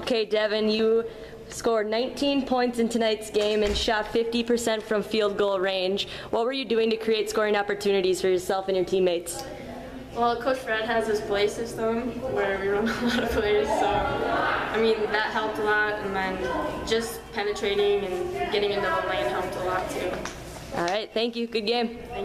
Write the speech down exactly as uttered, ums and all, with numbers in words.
Okay, Devon, you scored nineteen points in tonight's game and shot fifty percent from field goal range. What were you doing to create scoring opportunities for yourself and your teammates? Well, Coach Fred has his play system where we run a lot of plays, so I mean that helped a lot, and then just penetrating and getting into the lane helped a lot too. All right, thank you. Good game.